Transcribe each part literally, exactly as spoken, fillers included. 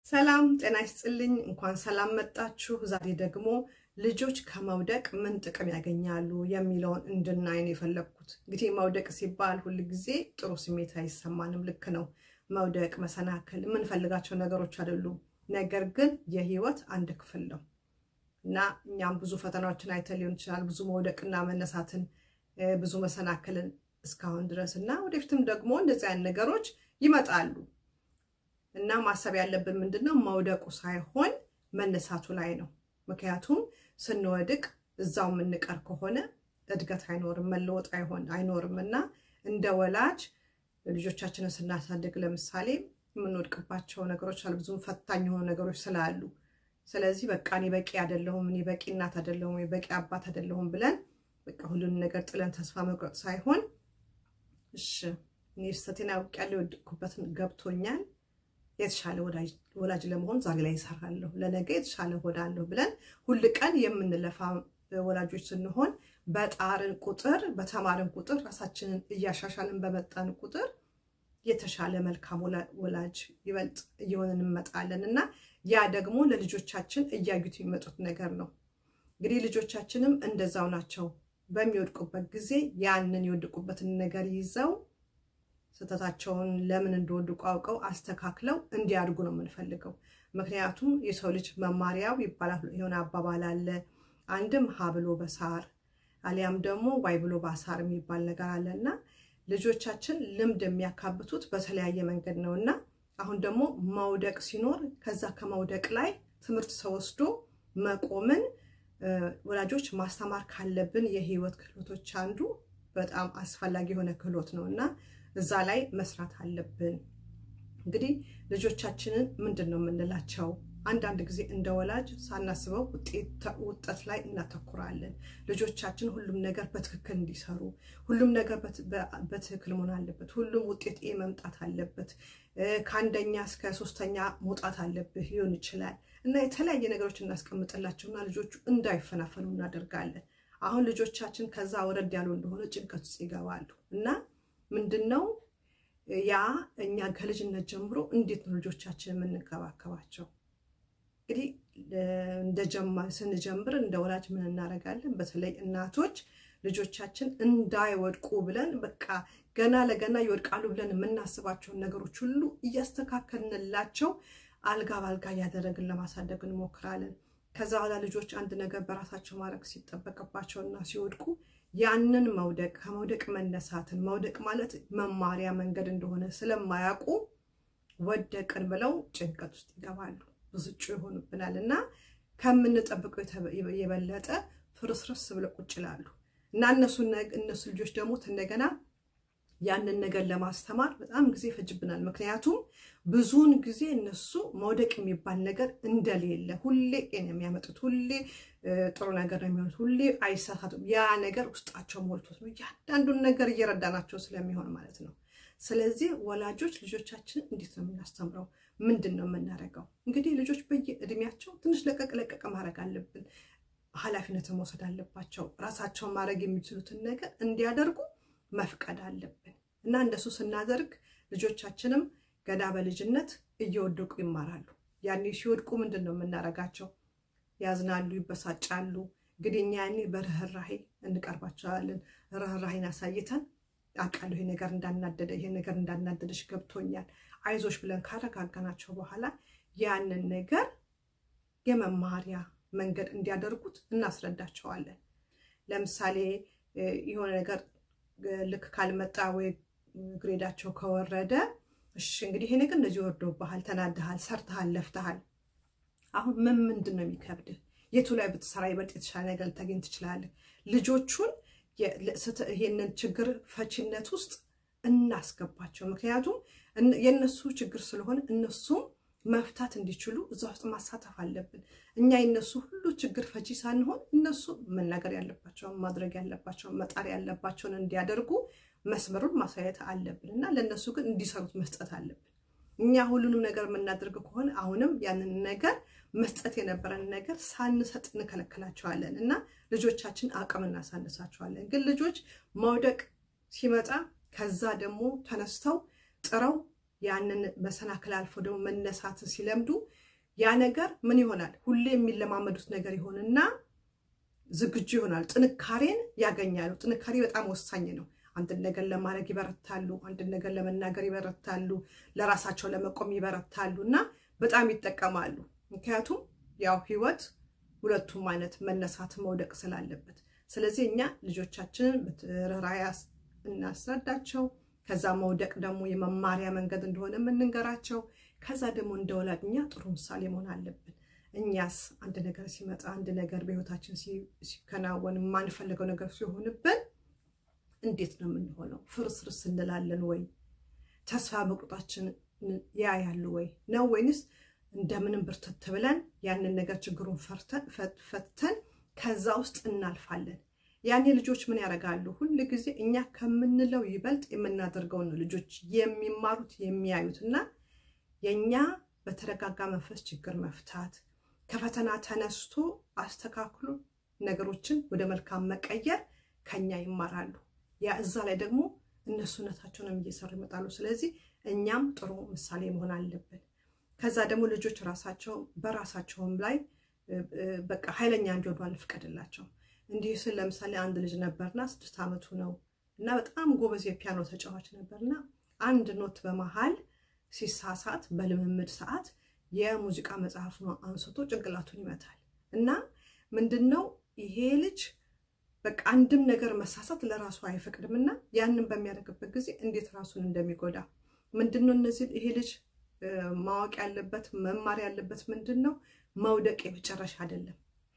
ሰላም ጤና ይስጥልኝ እንኳን ሰላም መጣችሁ ዛሬ ደግሞ ልጆች ከመውደቅ ምን ጥቅም ያገኛሉ የሚለውን እንድናይ ነው የፈለኩት እንግዲህ መውደቅ ሲባል ሁሉ ጊዜ ጥሩ ስሜት አይሰማንም ልክ ነው መውደቅ መሰናከል ምን ፈልጋቸው ነገሮች አይደሉም ነገር ግን የህይወት አንድ ክፍል ነው እና እኛም ብዙ ፈተናዎችን አይተን ሊሆን ይችላል ብዙ መውደቅና መነሳትን ብዙ መሰናከልን እስካሁን ድረስና ወደፊትም ደግሞ እንደዚህ አይነት ነገሮች ይመጣሉ እና ማሰብ ያለብን ምንድነው መውደቁ ሳይሆን መነሳቱ ላይ ነው ምክንያቱም ስንወድቅ እዛው ምንቀር ከሆነ እድገት አይኖርም መለወጥ አይሆን አይኖርምና እንደ ወላጅ ልጆቻችንን ስናሳድግ ለምሳሌ ምንወድቅባቸው ነገሮች አሉ ብዙ ፈታኝ የሆኑ ነገሮች ስላሉ ስለዚህ በቃ እኔ በቂ አይደለሁም እኔ በቂ እናት አይደለሁም ወይ በቂ አባት አይደለሁም ብለን በቃ ሁሉን ነገር ጥለን ተስፋ መቁረጥ ሳይሆን እሺ እኔ ስተቴና አውቃለሁ ወድኩበትን ገብቶኛል የተሻለ ወላጅ ወላጅ ለመሆን ዛሬ ላይ ይሰራለሁ ለነገ የተሻለ ሆዳለሁ ብለን ሁሉ ቀን የምንለፋ ወላጆች ስንሆን በጣርን ቁጥር በተማርን ቁጥር ራሳችንን እያሻሻልን በመጣን ቁጥር የተሻለ መልካም ወላጅ ይበልጥ እየሆነን እንመጣለንና ያ ደግሞ ለልጆቻችን እያዩት የሚመጡት ነገር ነው እንግዲህ ልጆቻችንም እንደዛው ናቸው በሚወድቁበት ጊዜ ያንን ይወድቁበትን ነገር ይዘው ስተታቸውን ለምን እንደወድቁ አውቀው አስተካክለው እንዲያድጉ ነው የምንፈልገው ምክንያቱም የሰው ልጅ መማሪያው ይባላል የሆነ አባባል አለ አንድም ሀብሎ በሳር አሊያም ደግሞ ዋይ ብሎ ባሳር የሚባል ነገር አለና ልጆቻችን ልምድ የሚያካብቱት በተለያየ መንገድ ነውና አሁን ደግሞ መውደቅ ሲኖር ከዛ ከመውደቅ ላይ ትምህርት ተወስዶ መቆምን ወላጆች ማስተማር ካለብን የህይወት ክህሎቶች አንዱ በጣም አስፈላጊ የሆነ ክህሎት ነውና እዛ ላይ መስራት አለብን እንግዲህ ልጆቻችንን ምንድነው የምንላቸው አንድ አንድ ጊዜ እንደ ወላጅ ሳናስበው ውጤት ውጤት ላይ እናተኩራለን ልጆቻችን ሁሉም ነገር በትክክል እንዲሰሩ ሁሉም ነገር በትክክል መሆን አለበት ሁሉም ውጤት ኤ መምጣት አለበት ከአንደኛ እስከ ሶስተኛ መውጣት አለበት ይሆን ይችላል እና የተለያየ ነገሮች እናስቀምጥላቸውና ልጆቹ እንዳይፈናፈኑ እናደርጋለን አሁን ልጆቻችን ከዛ ወረድ ያሉ እንደሆነ ጭንቀት ውስጥ ይገባሉ እና ምንድነው ያ እኛ ከልጅነት ጀምሮ እንዴት ነው ልጆቻችንን የምንከባከባቸው እንግዲህ እንደጀመር ስንጀምር እንደ ወላጅ ምን እናረጋለን በተለይ እናቶች ልጆቻችን እንዳይወድቁ ብለን በቃ ገና ለገና ይወድቃሉ ብለን የምናስባቸው ነገሮች ሁሉ እያስተካከልንላቸው አልጋ ባልጋ ያደረግን ለማሳደግ እንሞክራለን ከዛ በኋላ ልጆች አንድ ነገር በራሳቸው ማድረግ ሲጠበቅባቸውና ሲወድቁ ያንን መውደቅ ከመውደቅ መነሳትን መውደቅ ማለት መማሪያ መንገድ እንደሆነ ስለማያውቁ ወደቅን ብለው ጭንቀት ውስጥ ይገባሉ ብዙጭ ይሆኑብናልና ከምንጠብቀው የበለጠ ፍርስርስ ብለው ቁጭ ይላሉ እና እነሱ እነሱ ልጆች ደግሞ እንደገና ያንን ነገር ለማስተማር በጣም ጊዜ ፈጅብናል ምክንያቱም ብዙውን ጊዜ እነሱ መውደቅ የሚባል ነገር እንደሌለ ሁሌ እኔ የሚያመጡት ሁሌ ጥሩ ነገር ነው የሚሆኑት ሁሌ አይሳሳቱም ያ ነገር ውስጣቸው ሞልቶት ነው ያንዳንዱን ነገር እየረዳናቸው ስለሚሆን ማለት ነው ስለዚህ ወላጆች ልጆቻችን እንዴት ነው የምናስተምረው ምንድነው የምናረጋው እንግዲህ ልጆች በየእድሜያቸው ትንሽ ለቀቅ ለቀቅ ማድረግ አለብን ኃላፊነትን መውሰድ አለባቸው ራሳቸው ማድረግ የሚችሉትን ነገር እንዲያደርጉ መፍቀድ አለብን እና እንደሱ ስናደርግ ልጆቻችንም ገና በልጅነት እየወደቁ ይማራሉ ያኔ ሲወድቁ ምንድነው የምናረጋቸው ያዝናሉ ይበሳጫሉ ግድኛ ያኔ በርህራሄ እንቀርባቸዋለን ርህራሄን አሳይተን አቃሉ ይሄ ነገር እንዳናደደ ይሄ ነገር እንዳናደደሽ ገብቶኛል አይዞሽ ብለን ካረጋጋናቸው በኋላ ያንን ነገር የመማሪያ መንገድ እንዲያደርጉት እናስረዳቸዋለን ለምሳሌ የሆነ ነገር ልክ ካልመጣ ወይ ግሬዳቸው ከወረደ እሺ እንግዲህ ይሄ ነገር እንደዚህ ወርዶብሃል ተናደሃል ሰርተሃል ለፍተሃል አሁን ምን ምንድነው የሚከብድ የቱ ላይ ብትሰራ ይበልጥ የተሻለ ነገር ልታገኝ ትችላለህ ልጆቹን ይሄንን ችግር ፈቺነት ውስጥ እናስገባቸው ምክንያቱም የነሱ ችግር ስለሆነ እነሱም መፍታት እንዲችሉ እዛ ውስጥ ማሳተፍ አለብን እኛ የነሱ ሁሉ ችግር ፈቺ ሳንሆን እነሱ ምን ነገር ያለባቸው ማድረግ ያለባቸው መጣር ያለባቸው እንዲያደርጉ መስመሩን ማሳየት አለብንና ለነሱ ግን እንዲሰሩት መስጠት አለብን እኛ ሁሉንም ነገር የምናደርግ ከሆነ አሁንም ያንን ነገር መስጠት የነበረን ነገር ሳንሰጥ እንከለከላቸዋለን እና ልጆቻችን አቅም እናሳነሳቸዋለን ግን ልጆች መውደቅ ሲመጣ ከዛ ደግሞ ተነስተው ጥረው ያንን መሰናክል አልፎ ደግሞ መነሳት ሲለምዱ ያ ነገር ምን ይሆናል ሁሌ የሚለማመዱት ነገር ይሆንና ዝግጁ ይሆናል ጥንካሬን ያገኛሉ ጥንካሬ በጣም ወሳኝ ነው አንድ ነገር ለማድረግ ይበረታሉ አንድ ነገር ለመናገር ይበረታሉ ለራሳቸው ለመቆም ይበረታሉና በጣም ይጠቀማሉ ምክንያቱም ያው ህይወት ሁለቱም ማለት መነሳት መውደቅ ስላለበት ስለዚህ እኛ ልጆቻችንን በተራያስ እናስረዳቸው ከዛ መውደቅ ደግሞ የመማሪያ መንገድ እንደሆነ ምንንገራቸው ከዛ ደግሞ እንደወላድኛ ጥሩ ምሳሌ መሆን አለብን እኛስ አንድ ነገር ሲመጣ አንድ ነገር በህይወታችን ሲከናወን ማንፈልገው ነገር ሲሆንብን እንዴት ነው የምንሆነው ፍርስርስ እንላለን ወይ ተስፋ መቁረጣችን ያያሉ ወይ ነው ወይንስ እንደምንም ብርተት ብለን ያንን ነገር ችግሩን ፈርተን ፈተን ከዛ ውስጥ እናልፋለን ያኔ ልጆች ምን ያረጋሉ ሁሉ ጊዜ እኛ ከምንለው ይበልጥ የምናደርገው ነው ልጆች የሚማሩት የሚያዩትና የኛ በተረጋጋ መንፈስ ችግር መፍታት ከፈተና ተነስቶ አስተካክሉ ነገሮችን ወደ መልካም መቀየር ከኛ ይማራሉ ያ እዛ ላይ ደግሞ እነሱነታቸውን እየሰሩ ይመጣሉ ስለዚህ እኛም ጥሩ ምሳሌ መሆን አለብን ከዛ ደግሞ ልጆች ራሳቸው በራሳቸውም ላይ በቃ ኃይለኛ እንዲሆኑ አልፈቀድላቸው እንዲህ ስለ ለምሳሌ አንድ ልጅ ነበርና ስድስት አመቱ ነው እና በጣም ጎበዝ የፒያኖ ተጫዋች ነበርና አንድ ኖት በመሃል ሲሳሳት በልምምድ ሰዓት የሙዚቃ መጽሐፉን አንስቶ ጭንቅላቱን ይመታል እና ምንድነው ይሄ ልጅ በቃ አንድም ነገር መሳሳት ለራሱ አይፈቅድምና ያንን በሚያደርግበት ጊዜ እንዴት ራሱን እንደሚጎዳ ምንድነው እነዚህ ይሄ ልጅ ማወቅ ያለበት መማር ያለበት ምንድነው መውደቅ የመጨረሻ አይደለም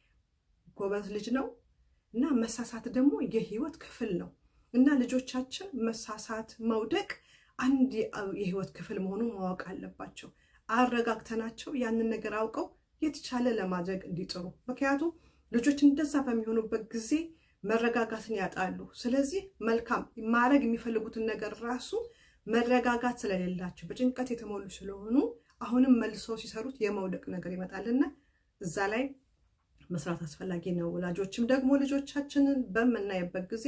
ጎበዝ ልጅ ነው እና መሳሳት ደግሞ የህይወት ክፍል ነው እና ልጆቻችን መሳሳት መውደቅ አንድ የህይወት ክፍል መሆኑን ማወቅ አለባቸው አረጋግተናቸው ያንን ነገር አውቀው የተቻለ ለማድረግ እንዲጥሩ ምክንያቱም ልጆች እንደዛ በሚሆኑበት ጊዜ መረጋጋትን ያጣሉ ስለዚህ መልካም ማድረግ የሚፈልጉትን ነገር ራሱ መረጋጋት ስለሌላቸው በጭንቀት የተሞሉ ስለሆኑ አሁንም መልሰው ሲሰሩት የመውደቅ ነገር ይመጣልና እዛ ላይ መስራት አስፈላጊ ነው ወላጆችም ደግሞ ልጆቻችንን በመናየበት ጊዜ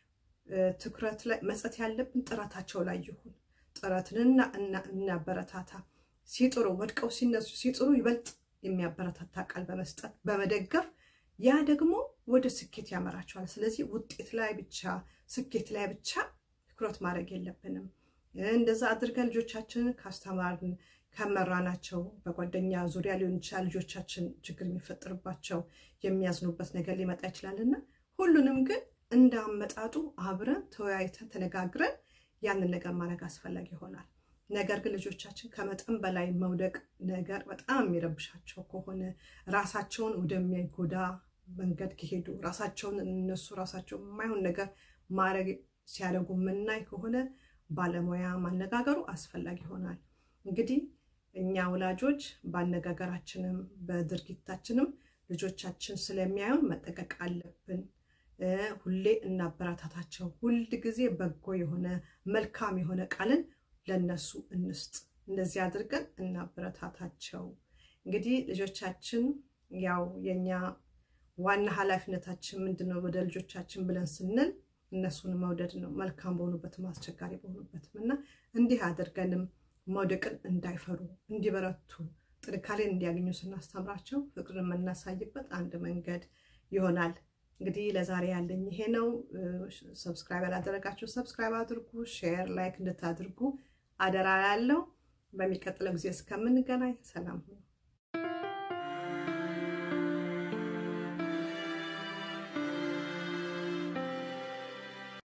ትኩረት ላይ መስጠት ያለብን ጥረታቸው ላይ ይሁን ጥረትንና እና በረታታ ሲጥሩ ወድቀው ሲነሱ ሲጥሩ ይበልጥ የሚያበረታታ ቃል በመስጠት በመደገፍ ያ ደግሞ ወደ ስኬት ያመራቸዋል ስለዚህ ውጤት ላይ ብቻ ስኬት ላይ ብቻ ትኩረት ማድረግ የለብንም እንደዛ አድርገን ልጆቻችንን ካስተማርን ከመራናቸው በጓደኛ ዙሪያ ሊሆን ይችላል ልጆቻችን ችግር የሚፈጠርባቸው የሚያዝኑበት ነገር ሊመጣ ይችላልና ሁሉንም ግን እንዳመጣጡ አብረን ተወያይተን ተነጋግረን ያንን ነገር ማድረግ አስፈላጊ ይሆናል ነገር ግን ልጆቻችን ከመጠን በላይ መውደቅ ነገር በጣም የሚረብሻቸው ከሆነ ራሳቸውን ወደሚጎዳ መንገድ ከሄዱ ራሳቸውን እነሱ ራሳቸው የማይሆን ነገር ማድረግ ሲያደርጉ ምናይ ከሆነ ባለሙያ ማነጋገሩ አስፈላጊ ይሆናል እንግዲህ እኛ ወላጆች ባነጋገራችንም በድርጊታችንም ልጆቻችን ስለሚያዩን መጠቀቅ አለብን ሁሌ እናበረታታቸው ሁሉ ጊዜ በጎ የሆነ መልካም የሆነ ቃልን ለነሱ እንስጥ እንደዚህ አድርገን እናበረታታቸው እንግዲህ ልጆቻችን ያው የኛ ዋና ኃላፊነታችን ምንድነው ወደ ልጆቻችን ብለን ስንል እነሱን መውደድ ነው መልካም በሆኑበት ማስቸጋሪ በሆኑበትና እንዲህ አድርገንም መውደቅን እንዳይፈሩ እንዲበረቱ ጥንካሬን እንዲያገኙ ስናስተምራቸው ፍቅርን መናሳይበት አንድ መንገድ ይሆናል እንግዲህ ለዛሬ ያለኝ ይሄ ነው ሰብስክራይብ ያላደረጋችሁ ሰብስክራይብ አድርጉ ሼር ላይክ እንድታደርጉ አደራ ያለው በሚቀጥለው ጊዜ እስከምንገናኝ ሰላም ሁኑ